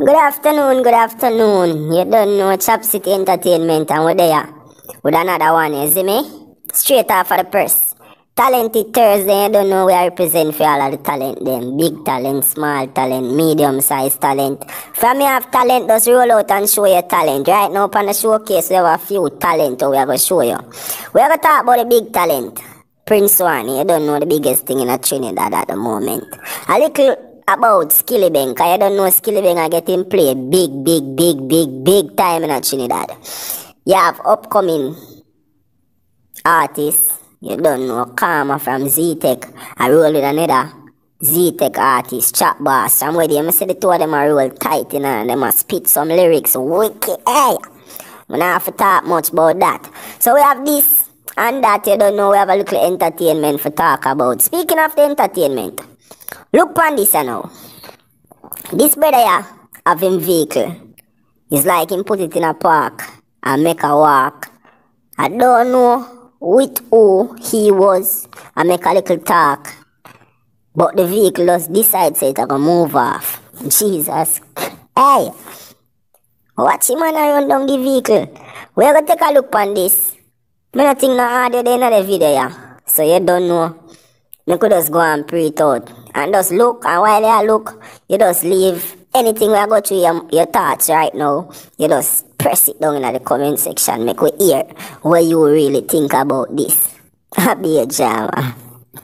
Good afternoon, good afternoon. You don't know Chop City Entertainment and we're there with another one, you see me? Straight off of the press. Talented Thursday, you don't know where I represent for all of the talent them. Big talent, small talent, medium-sized talent. From you have talent, just roll out and show your talent. Right now on the showcase, we have a few talent we are going to show you. We are going to talk about the big talent. Prince Wani, you don't know the biggest thing in Trinidad at the moment. A little about Skillibeng, cause you don't know Skillibeng are getting play big time in Trinidad. You have upcoming artists, you don't know Karma from Z-Tech, I roll with another Z-Tech artist, Chop Boss. I'm with you, I see the two of them are real tight, you know, and them must spit some lyrics, wicked, hey! We don't have to talk much about that. So we have this and that, you don't know, we have a little entertainment for talk about. Speaking of the entertainment, look on this now. This brother here have him vehicle. It's like him put it in a park and make a walk. I don't know with who he was and make a little talk. But the vehicle just decides it to move off. Jesus. Hey! Watch him and run down the vehicle. We're going to take a look on this. I don't think no audio there in the video here. So you don't know. You could just go and pre it out. And just look, and while you look, you just leave anything where I go through your thoughts right now. You just press it down in the comment section. Make we hear what you really think about this. Happy a Java.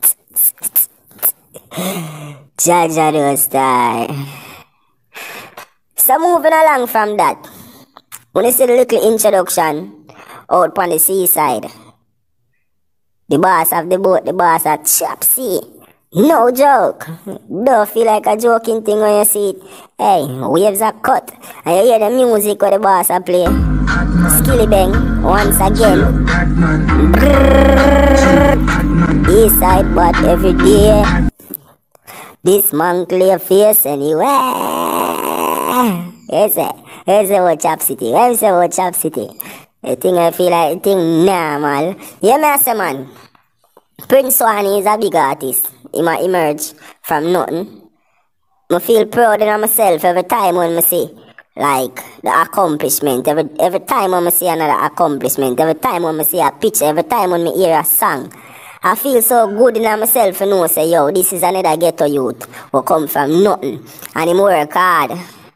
Jaja don't start. So moving along from that, when you see the little introduction out on the seaside, the boss of the boat, the boss at Chop City. No joke. Don't feel like a joking thing when you see it. Hey, waves are cut. And you hear the music where the boss are play. Skillibeng, once again. East side, but every day. This man clear face anyway. Here's what Chop City. Here's what Chop City. I think I feel like a thing normal. Yeah, me say man. Prince Wani is a big artist. He might emerge from nothing. I feel proud in myself every time when I see like the accomplishment. Every time when I see another accomplishment. Every time when I see a picture. Every time when I hear a song. I feel so good in myself to know say yo, this is another ghetto youth who come from nothing. And he work hard.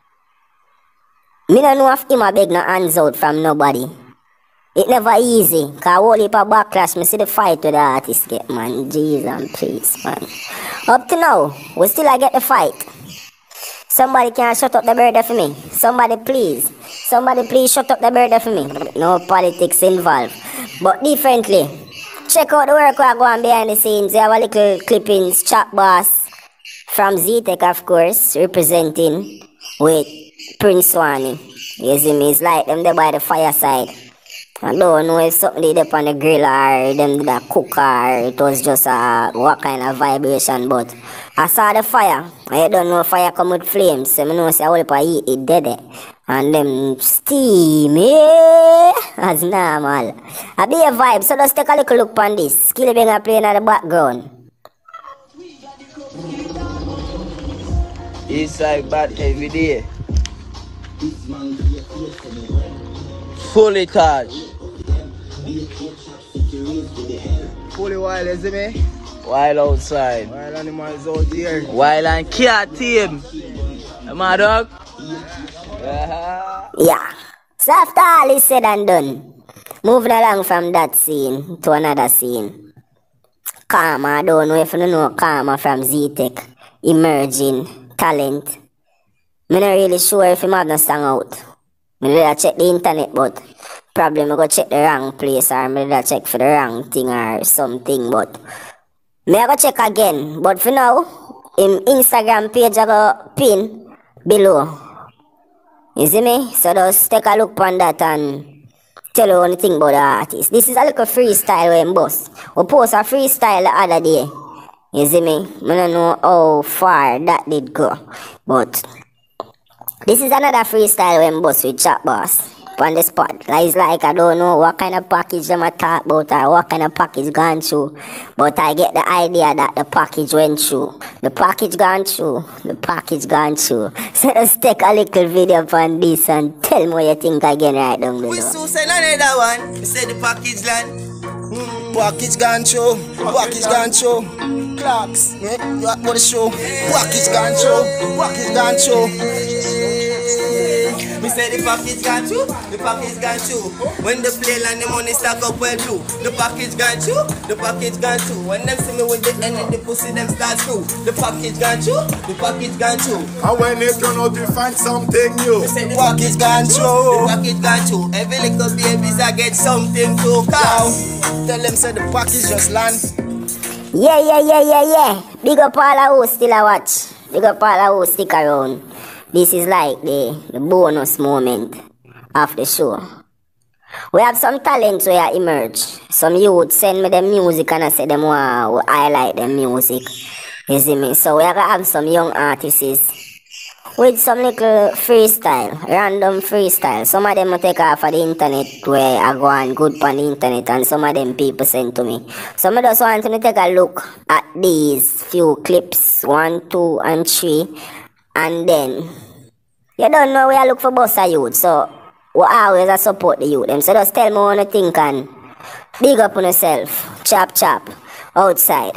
Me don't know if him a beg no hands out from nobody. It never easy, cause whole heap of backlash, me see the fight with the artist get, man. Jesus and please, man. Up to now, we still I get the fight. Somebody can shut up the bird for me. Somebody please shut up the bird for me. No politics involved. But differently, check out the work we are going behind the scenes. We have a little clippings, Chop Boss from Z-Tech, of course, representing with Prince Wani. You see me, it's like them there by the fireside. I don't know if something did up on the grill or them did a cook or it was just what kind of vibration, but I saw the fire. I don't know if fire come with flames, so I know say I will eat it dead. And them steam, yeah, as normal. I be a vibe, so just take a little look on this. Skillibeng playing at the background. It's like bad every day. Fully charged. Fully wild, you see me? Wild outside. Wild animals out here. Wild and cat team. My dog? Yeah. So after all is said and done, moving along from that scene to another scene. Karma, I don't know if you know Karma from Z-Tech, emerging talent. I'm not really sure if him have no song out. I did check the internet, but probably I go check the wrong place or I did check for the wrong thing or something, but I go check again. But for now, in Instagram page I go pin below. You see me? So just take a look on that and tell you anything about the artist. This is a little freestyle when boss. We post a freestyle the other day. You see me? I don't know how far that did go. But this is another freestyle when boss with Chop Boss. on the spot. It's like I don't know what kind of package them I talk about or what kind of package gone through. But I get the idea that the package went through. The package gone through. The package gone through. So let's take a little video on this and tell me what you think again right down below. We so say another one. We say the package land. Package gone through. Package gone through. Clocks. You have to show. Package gone through. Package gone through. We say the package gone through. The package gone through. When the play land, the money stack up well too. The package gone through. The package gone through. When them see me with the end of the pussy, them start through. The package gone through. The package gone through. And when they turn out, you find something new. We say the Package gone through. The package gone through. Every little babies I get something to cow. Tell them say the package just land. Yeah. Big up all who still a watch. Big up all who stick around. This is like the bonus moment of the show. We have some talents where emerge. Some youth send me the music and I say them wow, I like the music. You see me? So we are gonna have some young artists with some little freestyle, random freestyle. Some of them will take off of the internet where I go on good on the internet, and some of them people send to me. Some of us want to take a look at these few clips, 1, 2, and 3, and then you don't know where I look for bossa youth, so we always support the youth them. So just tell me what you think and big up on yourself. Chop outside.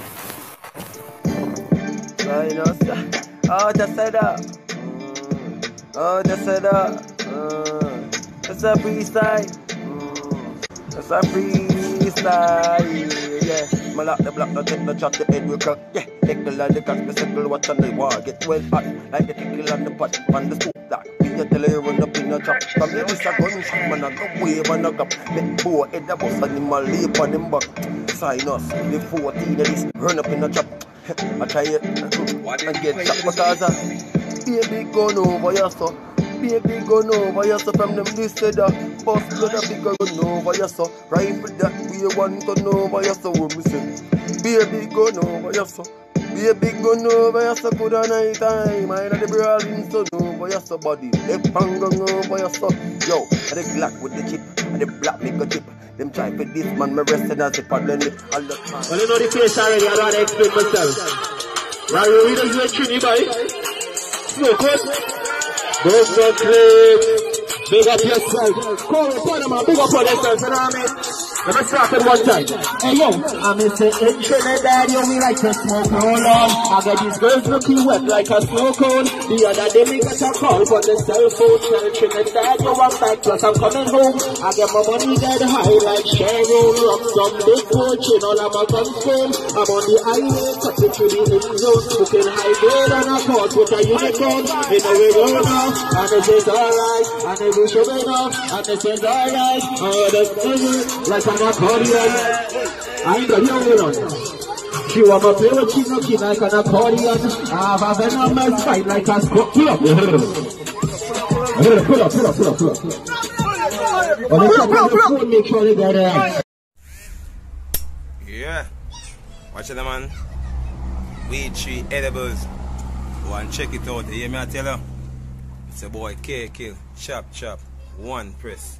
You know, sir. Oh, just said that. Oh, just said that. That's a freestyle. That's a freestyle. Yeah. My lock the block, no take no chop, the head will crack. Yeah. Take the line, the cast, the circle, watch on the wall. Get well hot, like the tickle on the pot. On the soup, that. When you tell you run up in your trap. Come here, this a gunshot, man, I go wave and I go. Make four head the bus and him a leap on him back. Sign us, the 14 of this, run up in the trap. I try it and get shot because baby gun over your so. Baby gun over your so from them this to that. Bust blood a big gun over your so. Rifle that we want to know over your so. What me say? Baby gun over your so. Baby gun over your so. Good night time. I know the brawling so over your so body. The bang gun over your so. Yo, I the black with the chip. And the black make a chip. Them try for this man, me resting as a paddle lip all the time. Well, you know the face already, I don't want to explain myself. Right, we don't do a trinity, boy. Smoke it. Don't smoke it. Big up yourself. Call upon them and big up on yourself, you know what I mean? Let me start it one time. Hey yo, I'm in Trinidad, yo, we like to smoke, hold on. I got these girls looking wet like a snow cone. The other day we got a call from the cell phone. Tell Trinidad, yo, I'm back, plus I'm coming home. I get my money dead high like Cheryl. Rock some big fortune, all of my guns full. I'm on the highway, cutting through the hidden zone. Looking high grade on a court with a unicorn. You know we roll now, and this is alright. And they will show me now, and this is alright. Oh, that's like an accordion. I ain't got no one. She want to play with Chinoki like an accordion. I have a venomous fight like a squat. Pull up. Pull up. Make sure they get it. Yeah. Watch it, man. Weed tree edibles. Go and check it out. You hear me? I tell you. It's a boy K Kill. Chop. One press.